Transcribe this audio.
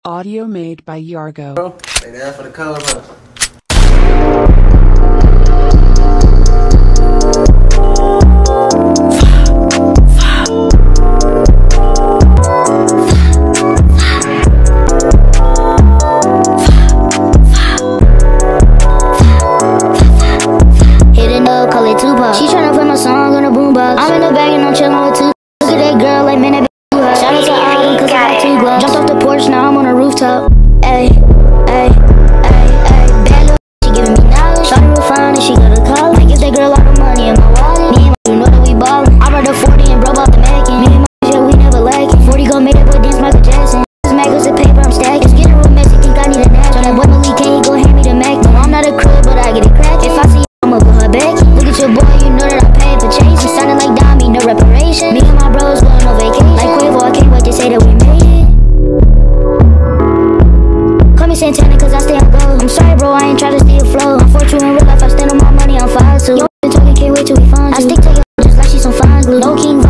Audio made by Yargo. Stay down for the color, bro. Hit it up, call it Tupac. She tryna play my song on a boombox. I'm in the bag and I'm chillin' with two. Look at that girl, like man, that bitch too hot. Shout out to Autumn, cause I got 2 gloves. Jumped off the porch, now I'm on a rooftop. Ayy, ayy, ayy, ayy. Bad little she giving me knowledge. Shawty real fine and she go to college. Might give that girl all the money in my wallet. Me and my you know that we ballin'. I brought the 40 and bro bought the Mackin. Me and my yeah, we never lackin'. 40 gon' make that boy dance Michael Jackson. This magazine paper, I'm stacking. It's getting real messy, think I need a nap. So that boy Malik can't go hand me the Mac. No, I'm not a crib, but I get it crackin'. If I see I'ma put her back. Look at your boy, you know that I'm paid for chase. I'm sounding like Dami, no reparation. Me and my bros going on vacation. Like Quavo, I can't wait to say that we made it. Call me Santana, cause I stay on go. I'm sorry, bro, I ain't try to steal flow. I'm fortune in real life, I stand on my money, I'm 5'2". Yo, been talking, can't wait till we find you. I stick to your just like she's some fine glue. No king